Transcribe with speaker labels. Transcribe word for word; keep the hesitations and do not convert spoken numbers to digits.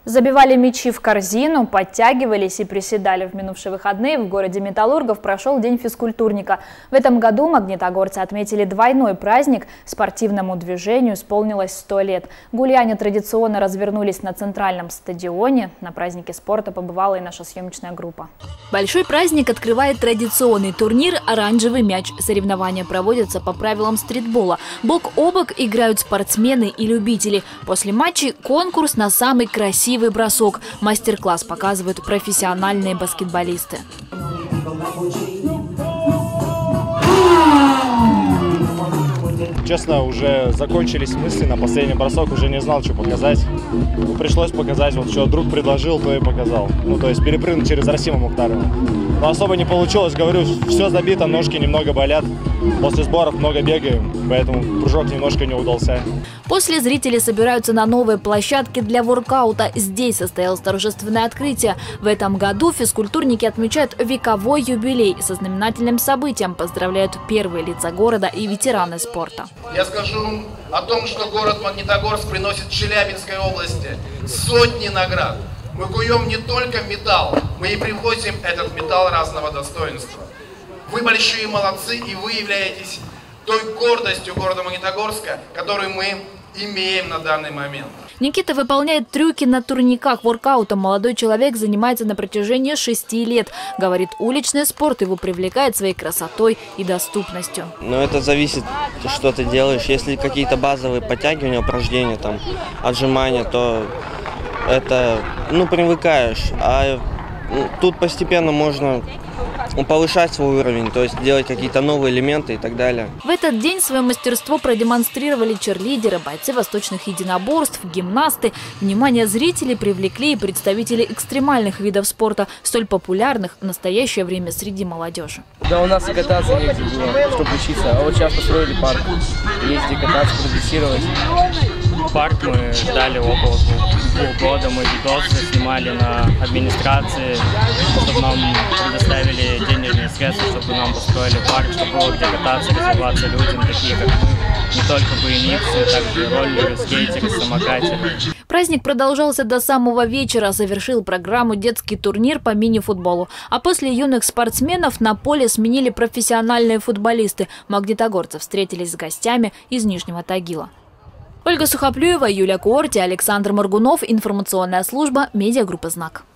Speaker 1: Забивали мячи в корзину, подтягивались и приседали. В минувшие выходные в городе Металлургов прошел День физкультурника. В этом году магнитогорцы отметили двойной праздник. Спортивному движению исполнилось сто лет. Гуляния традиционно развернулись на центральном стадионе. На празднике спорта побывала и наша съемочная группа.
Speaker 2: Большой праздник открывает традиционный турнир «Оранжевый мяч». Соревнования проводятся по правилам стритбола. Бок о бок играют спортсмены и любители. После матчей конкурс на самый красивый бросок. Мастер-класс показывают профессиональные баскетболисты.
Speaker 3: Честно, уже закончились мысли на последний бросок, уже не знал, что показать. Ну, пришлось показать, вот что друг предложил, то и показал. Ну, то есть перепрыгнуть через Расима Мухтарова. Но особо не получилось, говорю, все забито, ножки немного болят. После сборов много бегаем, поэтому прыжок немножко не удался.
Speaker 2: После зрители собираются на новой площадке для воркаута. Здесь состоялось торжественное открытие. В этом году физкультурники отмечают вековой юбилей. Со знаменательным событием поздравляют первые лица города и ветераны спорта.
Speaker 4: Я скажу о том, что город Магнитогорск приносит Челябинской области сотни наград. Мы куем не только металл, мы и привозим этот металл разного достоинства. Вы большие молодцы, и вы являетесь той гордостью города Магнитогорска, которую мы имеем на данный момент.
Speaker 2: Никита выполняет трюки на турниках. Воркаутом молодой человек занимается на протяжении шести лет. Говорит, уличный спорт его привлекает своей красотой и доступностью.
Speaker 5: Но это зависит, что ты делаешь. Если какие-то базовые подтягивания, упражнения, там, отжимания, то это, ну, привыкаешь. А тут постепенно можно повышать свой уровень, то есть делать какие-то новые элементы и так далее.
Speaker 2: В этот день свое мастерство продемонстрировали черлидеры, бойцы восточных единоборств, гимнасты. Внимание зрителей привлекли и представители экстремальных видов спорта, столь популярных в настоящее время среди молодежи.
Speaker 6: Да, у нас и кататься негде было, чтобы учиться, а вот сейчас построили парк. Ездить, кататься, прогрессировать.
Speaker 7: Парк мы ждали около двух года, мы видосы снимали на администрации, чтобы нам предоставили денежные средства, чтобы нам построили парк, чтобы было где кататься, развиваться людям, такие как мы, не только би эм икс, также роллеры, скейтеры, самокатеры.
Speaker 2: Праздник продолжался до самого вечера, завершил программу детский турнир по мини-футболу. А после юных спортсменов на поле сменили профессиональные футболисты. Магнитогорцы встретились с гостями из Нижнего Тагила. Ольга Сухоплюева, Юлия Куорти, Александр Моргунов. Информационная служба «Медиагруппа Знак».